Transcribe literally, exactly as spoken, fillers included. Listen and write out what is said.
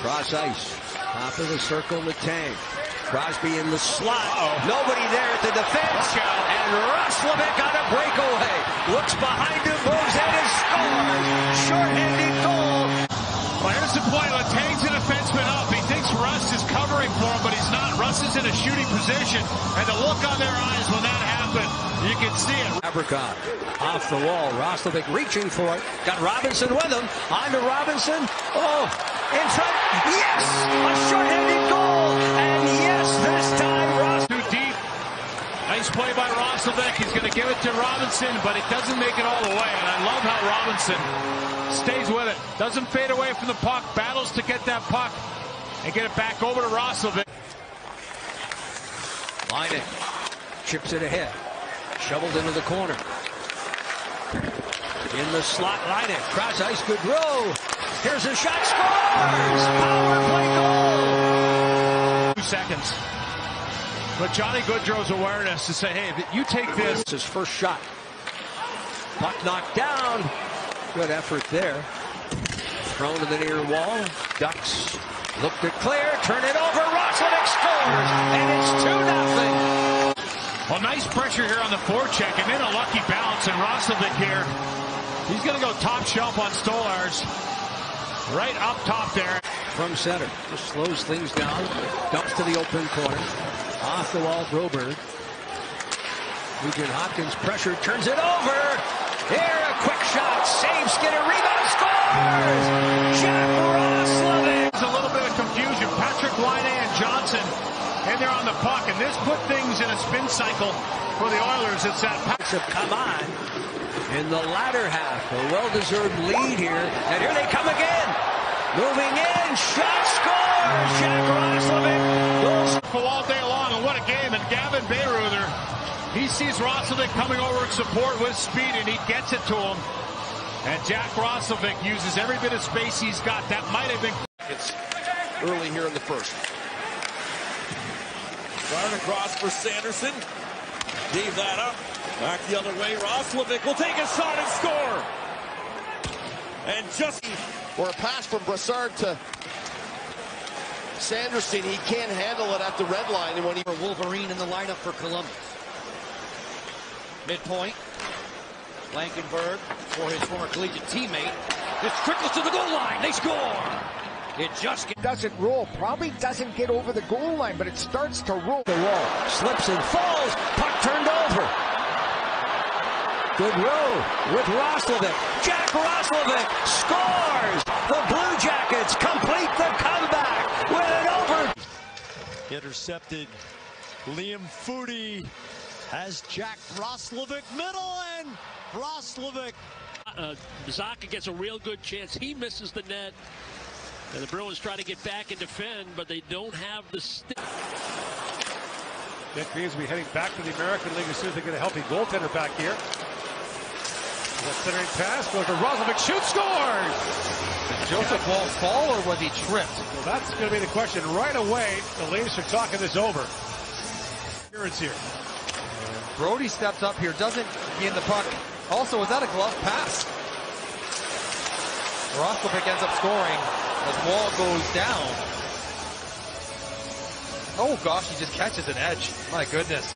Cross ice. Top of the circle, Letang. Crosby in the slot. Uh-oh. Nobody there at the defense. And Roslovic on a breakaway. Looks behind him, moves in and scores. Short-handed goal. Well, here's the play. Letang's a defenseman up. He thinks Russ is covering for him, but he's not. Russ is in a shooting position. And the look on their eyes when that happened, you can see it. Abercrombie off the wall. Roslovic reaching for it. Got Robinson with him. On to Robinson. Oh, in front. Yes! A short-handed goal. And yes, this time Ross. Too deep. Nice play by Roslovic. He's going to give it to Robinson, but it doesn't make it all the way. And I love how Robinson stays with it. Doesn't fade away from the puck. Battles to get that puck and get it back over to Roslovic. Line it. Chips it ahead. Shoveled into the corner. In the slot, line it. Cross ice, good row. Here's a shot, scores! Power play goal! Two seconds. But Johnny Gaudreau's awareness to say, hey, you take this. It's his first shot. Puck knocked down. Good effort there. Thrown to the near wall. Ducks look to clear. Turn it over. Roslovic scores! And it's two nothing. Well, nice pressure here on the forecheck, and then a lucky bounce, and Roslovic here. He's going to go top shelf on Stolarz. Right up top there. From center. Just slows things down. Dumps to the open corner. Off the wall, Broberg. Nugent Hopkins pressure, turns it over. Here, a quick shot. Save Skinner. Rebound, scores! Jack Roslovic. There's a little bit of confusion. Patrick Laine and Johnson in there on the puck, and this put things in a spin cycle for the Oilers. It's that pass have come on in the latter half. A well-deserved lead here, and here they come again. Moving in, shot, scores! Jack Roslovic goes all day long, and what a game. And Gavin Bayreuther, he sees Roslovic coming over in support with speed, and he gets it to him. And Jack Roslovic uses every bit of space he's got. That might have been it's early here in the first. Running across for Sanderson. Gave that up. Back the other way. Roslovic will take a shot and score. And just or a pass from Brassard to Sanderson. He can't handle it at the red line. And when he Wolverine in the lineup for Columbus. Midpoint. Blankenberg for his former collegiate teammate. This trickles to the goal line. They score. It just doesn't roll. Probably doesn't get over the goal line, but it starts to roll. The wall slips and falls. Puck turned over. Good row with Roslovic. Jack Roslovic scores. The Blue Jackets complete the comeback with an over. Intercepted. Liam Foudy has Jack Roslovic middle, and Roslovic. Uh, Zaka gets a real good chance. He misses the net. And the Bruins try to get back and defend, but they don't have the stick. That means we'll be heading back to the American League as soon as they get a healthy goaltender back here. The centering pass goes to Roslovic, shoots, scores! Did Joseph Woll fall, or was he tripped? Well, that's going to be the question right away. The Leafs are talking this over. Appearance here. And Brody steps up here, doesn't gain the puck. Also, was that a glove pass? Roslovic ends up scoring as Wall goes down. Oh gosh, he just catches an edge. My goodness.